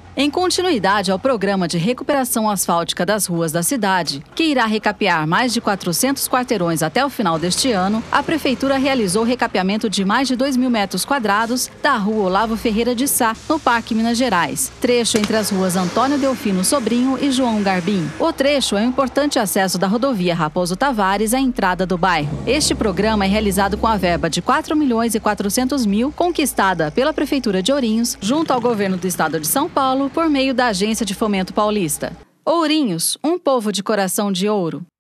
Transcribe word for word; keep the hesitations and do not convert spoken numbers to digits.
Em continuidade ao programa de recuperação asfáltica das ruas da cidade, que irá recapear mais de quatrocentos quarteirões até o final deste ano, a Prefeitura realizou recapeamento de mais de dois mil metros quadrados da rua Olavo Ferreira de Sá, no Parque Minas Gerais, trecho entre as ruas Antônio Delfino Sobrinho e João Garbim. O trecho é um importante acesso da rodovia Raposo Tavares à entrada do bairro. Este programa é realizado com a verba de quatro milhões e quatrocentos mil, conquistada pela Prefeitura de Ourinhos, junto ao Governo do Estado de São Paulo, por meio da Agência de Fomento Paulista. Ourinhos, um povo de coração de ouro.